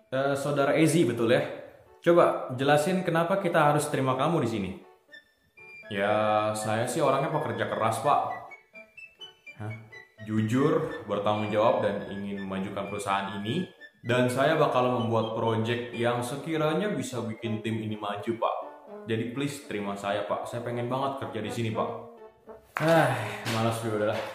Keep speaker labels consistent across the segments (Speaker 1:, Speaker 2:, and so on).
Speaker 1: Saudara Ezi, betul ya? Coba jelasin kenapa kita harus terima kamu di sini. Ya, saya sih orangnya pekerja keras, Pak. Hah? Jujur, bertanggung jawab dan ingin memajukan perusahaan ini. Dan saya bakal membuat project yang sekiranya bisa bikin tim ini maju, Pak. Jadi please terima saya, Pak. Saya pengen banget kerja di sini, Pak. Malas gue udah lah.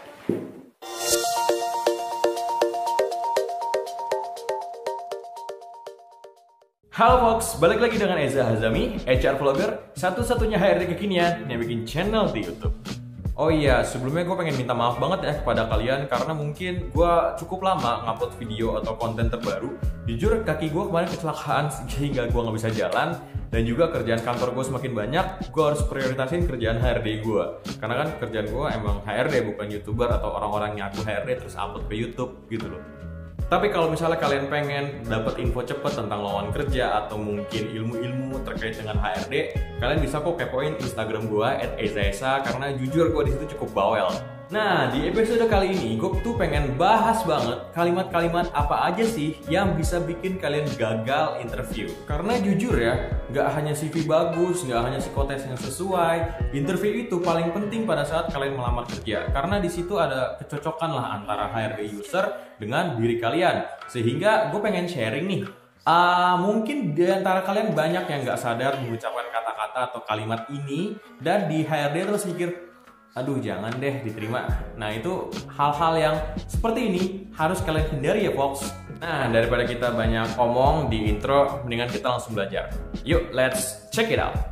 Speaker 1: Halo folks, balik lagi dengan Eza Hazami, HR Vlogger, satu-satunya HRD kekinian yang bikin channel di YouTube. Oh iya, sebelumnya gue pengen minta maaf banget ya kepada kalian karena mungkin gue cukup lama ngupload video atau konten terbaru. Jujur kaki gue kemarin kecelakaan sehingga gue nggak bisa jalan dan juga kerjaan kantor gue semakin banyak. Gue harus prioritasin kerjaan HRD gue karena kan kerjaan gue emang HRD bukan YouTuber atau orang-orang yang ngaku HRD terus upload ke YouTube gitu loh. Tapi kalau misalnya kalian pengen dapat info cepet tentang lowongan kerja atau mungkin ilmu-ilmu terkait dengan HRD, kalian bisa kok kepoin Instagram gue @ezaesa karena jujur gue di situ cukup bawel. Nah, di episode kali ini gue tuh pengen bahas banget kalimat-kalimat apa aja sih yang bisa bikin kalian gagal interview. Karena jujur ya, nggak hanya CV bagus, nggak hanya psikotes yang sesuai, interview itu paling penting pada saat kalian melamar kerja. Karena di situ ada kecocokan lah antara HRD user dengan diri kalian. Sehingga gue pengen sharing nih. Mungkin di antara kalian banyak yang nggak sadar mengucapkan kata-kata atau kalimat ini dan di HRD terus mikir, aduh jangan deh diterima. Nah itu hal-hal yang seperti ini harus kalian hindari ya folks. Nah daripada kita banyak omong di intro, mendingan kita langsung belajar. Yuk let's check it out.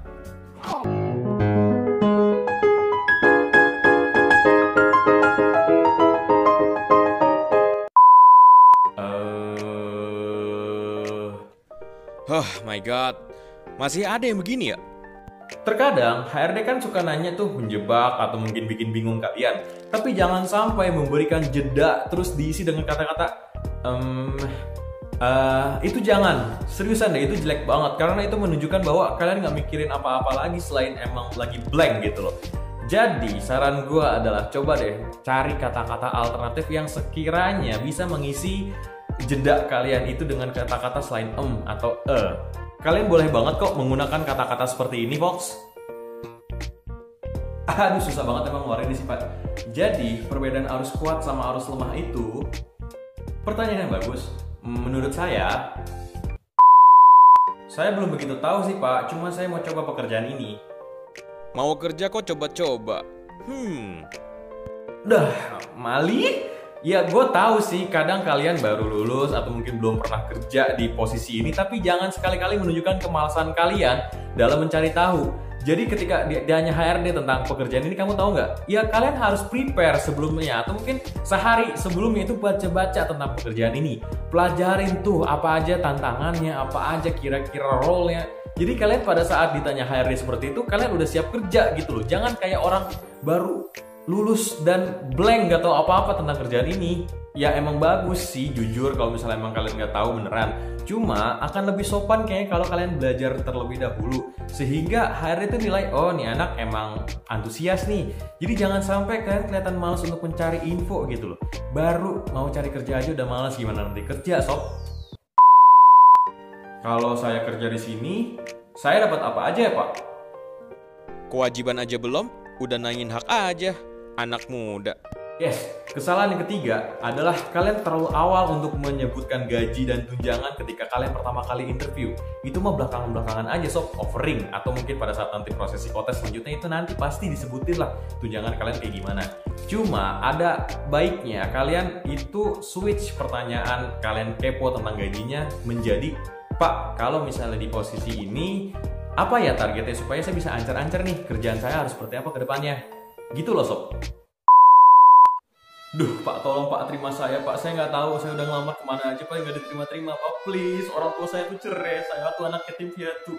Speaker 2: Oh my god, masih ada yang begini ya?
Speaker 1: Terkadang HRD kan suka nanya tuh menjebak atau mungkin bikin bingung kalian. Tapi jangan sampai memberikan jeda terus diisi dengan kata-kata itu jangan. Seriusan deh, itu jelek banget. Karena itu menunjukkan bahwa kalian nggak mikirin apa-apa lagi selain emang lagi blank gitu loh. Jadi saran gue adalah coba deh cari kata-kata alternatif yang sekiranya bisa mengisi jeda kalian itu dengan kata-kata selain atau Kalian boleh banget kok menggunakan kata-kata seperti ini, folks. Aduh, susah banget emang ngeluarin di sifat. Jadi, perbedaan arus kuat sama arus lemah itu pertanyaan yang bagus. Menurut saya belum begitu tahu sih, Pak. Cuma saya mau coba pekerjaan ini.
Speaker 2: Mau kerja kok coba-coba?
Speaker 1: Udah, Mali? Ya gue tahu sih kadang kalian baru lulus atau mungkin belum pernah kerja di posisi ini, tapi jangan sekali-kali menunjukkan kemalasan kalian dalam mencari tahu. Jadi ketika ditanya HRD tentang pekerjaan ini, kamu tahu nggak? Ya kalian harus prepare sebelumnya atau mungkin sehari sebelumnya itu baca-baca tentang pekerjaan ini. Pelajarin tuh apa aja tantangannya, apa aja kira-kira role-nya. Jadi kalian pada saat ditanya HRD seperti itu, kalian udah siap kerja gitu loh. Jangan kayak orang baru lulus dan blank gak tahu apa-apa tentang kerjaan ini. Ya emang bagus sih jujur kalau misalnya emang kalian gak tahu beneran. Cuma akan lebih sopan kayaknya kalau kalian belajar terlebih dahulu. Sehingga HRD itu nilai, oh nih anak emang antusias nih. Jadi jangan sampai kalian kelihatan malas untuk mencari info gitu loh. Baru mau cari kerja aja udah malas, gimana nanti kerja sob. Kalau saya kerja di sini, saya dapat apa aja ya Pak?
Speaker 2: Kewajiban aja belum, udah nanyain hak aja. Anak muda.
Speaker 1: Yes, kesalahan yang ketiga adalah kalian terlalu awal untuk menyebutkan gaji dan tunjangan ketika kalian pertama kali interview. Itu mah belakangan-belakangan aja sob, offering. Atau mungkin pada saat nanti proses psikotes selanjutnya itu nanti pasti disebutin lah tunjangan kalian kayak gimana. Cuma ada baiknya kalian itu switch pertanyaan kalian kepo tentang gajinya menjadi, Pak, kalau misalnya di posisi ini apa ya targetnya supaya saya bisa ancar-ancar nih kerjaan saya harus seperti apa ke depannya. Gitu loh sob. Duh Pak, tolong Pak terima saya Pak. Saya nggak tahu saya udah ngelamar kemana aja Pak, nggak diterima-terima Pak. Please, orang tua saya tuh cerai. Saya tuh anak yatim piatu.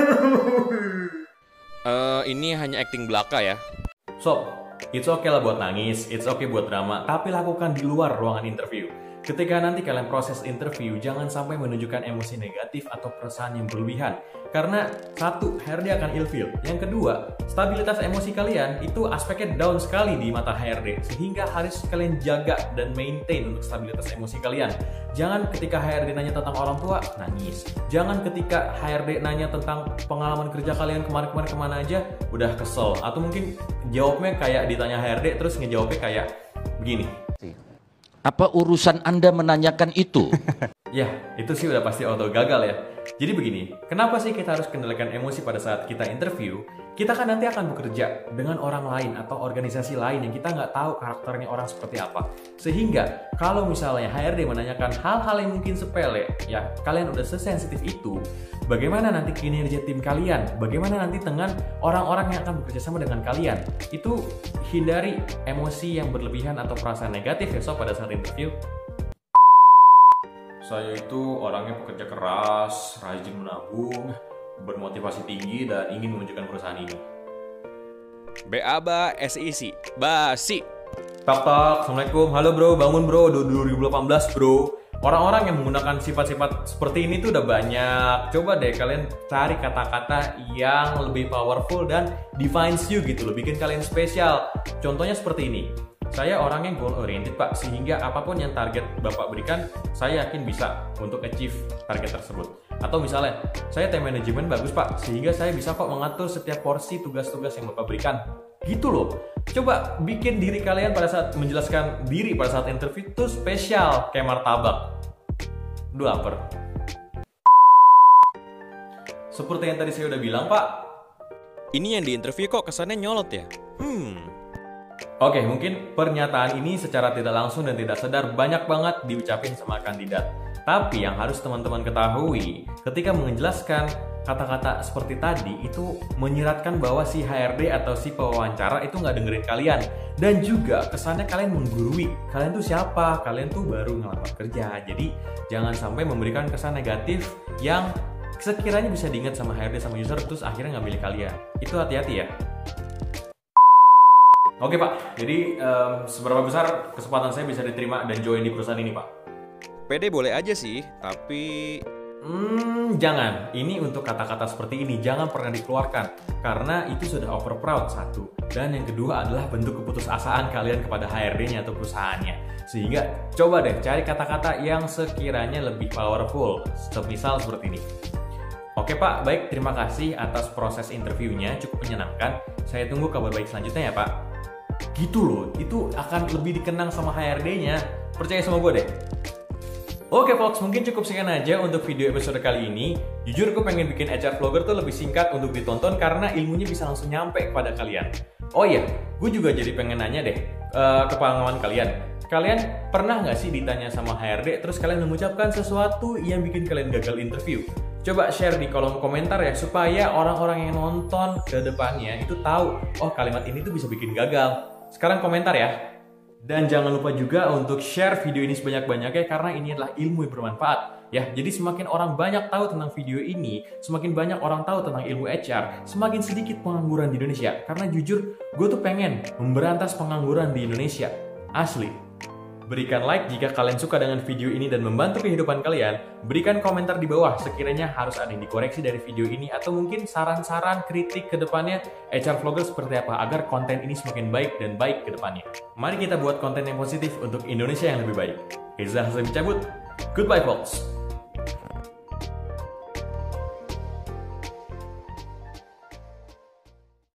Speaker 2: Ini hanya acting belaka ya.
Speaker 1: Sob, it's okay lah buat nangis, it's okay buat drama, tapi lakukan di luar ruangan interview. Ketika nanti kalian proses interview, jangan sampai menunjukkan emosi negatif atau perasaan yang berlebihan. Karena satu, HRD akan ilfeel. Yang kedua, stabilitas emosi kalian itu aspeknya down sekali di mata HRD. Sehingga harus kalian jaga dan maintain untuk stabilitas emosi kalian. Jangan ketika HRD nanya tentang orang tua, nangis. Jangan ketika HRD nanya tentang pengalaman kerja kalian kemarin-kemarin kemana aja, udah kesel. Atau mungkin jawabnya kayak ditanya HRD, terus ngejawabnya kayak begini.
Speaker 3: Apa urusan Anda menanyakan itu?
Speaker 1: Ya, itu sih udah pasti auto gagal ya. Jadi begini, kenapa sih kita harus kendalikan emosi pada saat kita interview? Kita kan nanti akan bekerja dengan orang lain atau organisasi lain yang kita nggak tahu karakternya orang seperti apa. Sehingga kalau misalnya HRD menanyakan hal-hal yang mungkin sepele, ya kalian udah sesensitif itu, bagaimana nanti kinerja tim kalian? Bagaimana nanti dengan orang-orang yang akan bekerja sama dengan kalian? Itu hindari emosi yang berlebihan atau perasaan negatif ya pada saat interview. Saya itu orangnya pekerja keras, rajin menabung, bermotivasi tinggi, dan ingin menunjukkan perusahaan ini.
Speaker 2: BABA SIC, basi.
Speaker 1: Tak, Assalamualaikum. Halo bro, bangun bro, 2018 bro. Orang-orang yang menggunakan sifat-sifat seperti ini tuh udah banyak. Coba deh kalian cari kata-kata yang lebih powerful dan defines you gitu loh, bikin kalian spesial. Contohnya seperti ini. Saya orangnya goal oriented pak, sehingga apapun yang target bapak berikan, saya yakin bisa untuk achieve target tersebut. Atau misalnya, saya time management bagus pak, sehingga saya bisa kok mengatur setiap porsi tugas-tugas yang bapak berikan. Gitu loh. Coba bikin diri kalian pada saat menjelaskan diri pada saat interview itu spesial kayak martabak. Duh lapar. Seperti yang tadi saya udah bilang pak.
Speaker 2: Ini yang di interview kok kesannya nyolot ya?
Speaker 1: Oke, mungkin pernyataan ini secara tidak langsung dan tidak sadar banyak banget diucapin sama kandidat. Tapi yang harus teman-teman ketahui, ketika menjelaskan kata-kata seperti tadi, itu menyiratkan bahwa si HRD atau si pewawancara itu nggak dengerin kalian. Dan juga kesannya kalian menggurui. Kalian tuh siapa? Kalian tuh baru ngelamar kerja. Jadi jangan sampai memberikan kesan negatif yang sekiranya bisa diingat sama HRD sama user, terus akhirnya nggak milih kalian. Itu hati-hati ya. Oke Pak, jadi seberapa besar kesempatan saya bisa diterima dan join di perusahaan ini Pak?
Speaker 2: PD boleh aja sih, tapi...
Speaker 1: Jangan. Ini untuk kata-kata seperti ini, jangan pernah dikeluarkan. Karena itu sudah over proud, satu. Dan yang kedua adalah bentuk keputusasaan kalian kepada HRD-nya atau perusahaannya. Sehingga coba deh cari kata-kata yang sekiranya lebih powerful. Misal seperti ini. Oke Pak, baik, terima kasih atas proses interviewnya, cukup menyenangkan. Saya tunggu kabar baik selanjutnya ya Pak. Gitu loh, itu akan lebih dikenang sama HRD-nya. Percaya sama gue deh. Oke folks, mungkin cukup sekian aja untuk video episode kali ini. Jujur gue pengen bikin HR Vlogger tuh lebih singkat untuk ditonton karena ilmunya bisa langsung nyampe kepada kalian. Oh iya, gue juga jadi pengen nanya deh ke pengalaman kalian. Kalian pernah nggak sih ditanya sama HRD terus kalian mengucapkan sesuatu yang bikin kalian gagal interview? Coba share di kolom komentar ya, supaya orang-orang yang nonton ke depannya itu tahu, oh kalimat ini tuh bisa bikin gagal. Sekarang komentar ya. Dan jangan lupa juga untuk share video ini sebanyak-banyaknya karena ini adalah ilmu yang bermanfaat. Ya, jadi semakin orang banyak tahu tentang video ini, semakin banyak orang tahu tentang ilmu HR, semakin sedikit pengangguran di Indonesia. Karena jujur, gue tuh pengen memberantas pengangguran di Indonesia. Asli. Berikan like jika kalian suka dengan video ini dan membantu kehidupan kalian. Berikan komentar di bawah sekiranya harus ada yang dikoreksi dari video ini atau mungkin saran-saran kritik ke depannya HR Vlogger seperti apa agar konten ini semakin baik dan baik ke depannya. Mari kita buat konten yang positif untuk Indonesia yang lebih baik. Reza Hazami cabut. Goodbye folks.